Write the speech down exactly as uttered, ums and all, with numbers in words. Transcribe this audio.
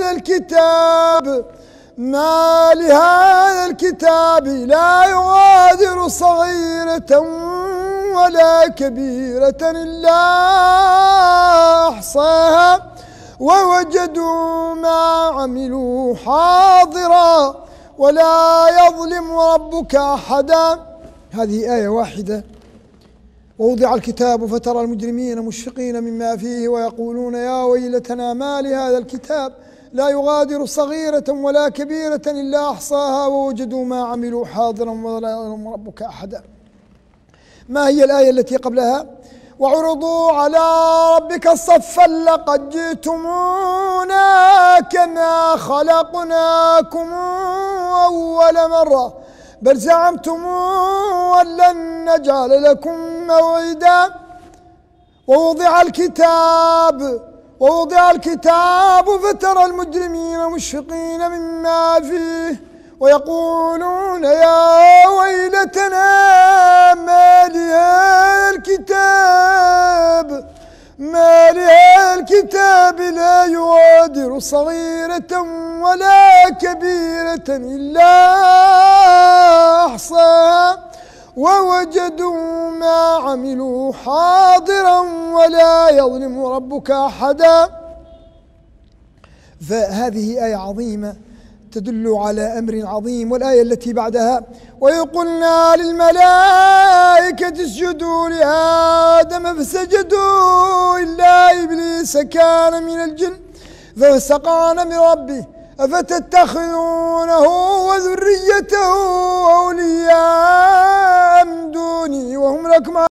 هذا الكتاب ما لهذا الكتاب لا يغادر صغيرة ولا كبيرة إلا أحصاها ووجدوا ما عملوا حاضرا ولا يظلم ربك أحدا. هذه آية واحدة. ووضع الكتاب فترى المجرمين مشفقين مما فيه ويقولون يا ويلتنا ما لهذا الكتاب لا يغادر صغيرة ولا كبيرة إلا أحصاها ووجدوا ما عملوا حاضرا ولا يظلم ربك أحدا. ما هي الآية التي قبلها؟ وعرضوا على ربك صفا لقد جئتمونا كما خلقناكم أول مرة بل زعمتم أن لن نجعل لكم موعدا. ووضع الكتاب ووضع الكتاب فترى المجرمين مشفقين مما فيه ويقولون يا ويلتنا ما لهذا الكتاب ما لهذا الكتاب لا يغادر صغيرة ولا كبيرة إلا أحصاها ووجدوا ما عملوا حاضرا ولا يظلم ربك أحدا. فهذه آية عظيمة تدل على أمر عظيم. والآية التي بعدها وإذ قلنا للملائكة اسجدوا لآدم فسجدوا إلا إبليس كان من الجن ففسق عن أمر ربه أفتتخذونه وذريته أولياء من دوني وهم لكم